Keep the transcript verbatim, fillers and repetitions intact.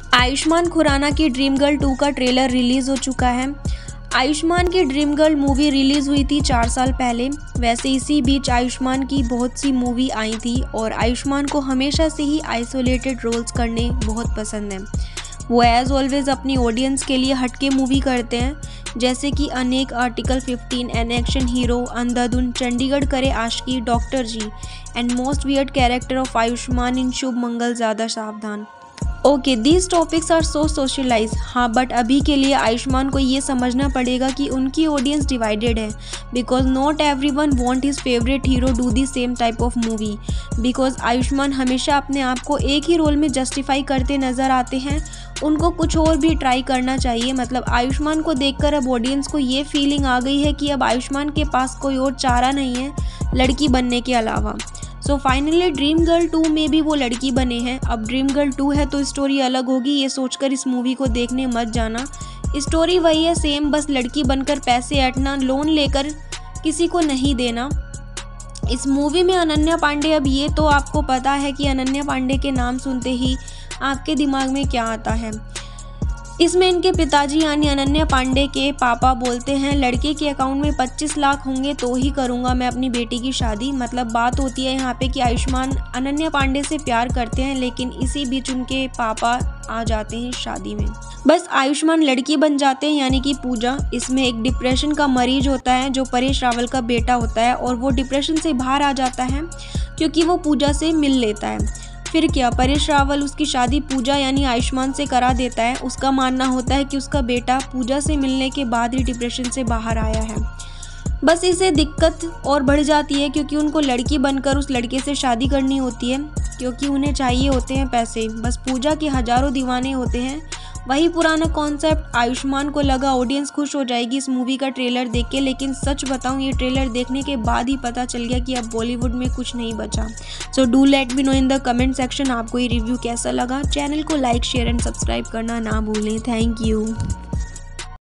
आयुष्मान खुराना की dream girl two का trailer release हो चुका है। आयुष्मान की ड्रीम गर्ल मूवी रिलीज हुई थी चार साल पहले। वैसे इसी बीच आयुष्मान की बहुत सी मूवी आई थी और आयुष्मान को हमेशा से ही आइसोलेटेड रोल्स करने बहुत पसंद हैं। वो एज ऑलवेज अपनी ऑडियंस के लिए हटके मूवी करते हैं, जैसे कि Anek, article fifteen, an action hero, Andhadhun, Chandigarh Kare Aashiqui, doctor G and most weird character of Ayushmann in Shubh Mangal Zyada Saavdhan. Okay, these topics are so socialize. हाँ, बट अभी के लिए आयुष्मान को ये समझना पड़ेगा कि उनकी ऑडियंस डिवाइडेड है, because not every one want his favourite hero do the same type of movie. Because Ayushmann हमेशा अपने आप को एक ही रोल में जस्टिफाई करते नज़र आते हैं। उनको कुछ और भी ट्राई करना चाहिए। मतलब आयुष्मान को देखकर अब ऑडियंस को ये फीलिंग आ गई है कि अब आयुष्मान के पास कोई और चारा नहीं है लड़की बनने के अलावा। So finally dream girl two में भी वो लड़की बने हैं। अब ड्रीम गर्ल टू है तो स्टोरी अलग होगी, ये सोचकर इस मूवी को देखने मत जाना। स्टोरी वही है सेम, बस लड़की बनकर पैसे ऐंठना, लोन लेकर किसी को नहीं देना। इस मूवी में अनन्या पांडे, अब ये तो आपको पता है कि अनन्या पांडे के नाम सुनते ही आपके दिमाग में क्या आता है। इसमें इनके पिताजी यानी अनन्या पांडे के पापा बोलते हैं लड़के के अकाउंट में पच्चीस लाख होंगे तो ही करूँगा मैं अपनी बेटी की शादी। मतलब बात होती है यहाँ पे कि आयुष्मान अनन्या पांडे से प्यार करते हैं, लेकिन इसी बीच उनके पापा आ जाते हैं शादी में। बस आयुष्मान लड़की बन जाते हैं यानी कि पूजा। इसमें एक डिप्रेशन का मरीज होता है जो परेश रावल का बेटा होता है और वो डिप्रेशन से बाहर आ जाता है क्योंकि वो पूजा से मिल लेता है। फिर क्या, परेश रावल उसकी शादी पूजा यानी आयुष्मान से करा देता है। उसका मानना होता है कि उसका बेटा पूजा से मिलने के बाद ही डिप्रेशन से बाहर आया है। बस इसे दिक्कत और बढ़ जाती है क्योंकि उनको लड़की बनकर उस लड़के से शादी करनी होती है क्योंकि उन्हें चाहिए होते हैं पैसे। बस पूजा के हजारों दीवाने होते हैं। वही पुराना कॉन्सेप्ट आयुष्मान को लगा ऑडियंस खुश हो जाएगी इस मूवी का ट्रेलर देख के, लेकिन सच बताऊं ये ट्रेलर देखने के बाद ही पता चल गया कि अब बॉलीवुड में कुछ नहीं बचा। So do let me know in the comment section आपको ये रिव्यू कैसा लगा। चैनल को लाइक, शेयर एंड सब्सक्राइब करना ना भूलें। Thank you.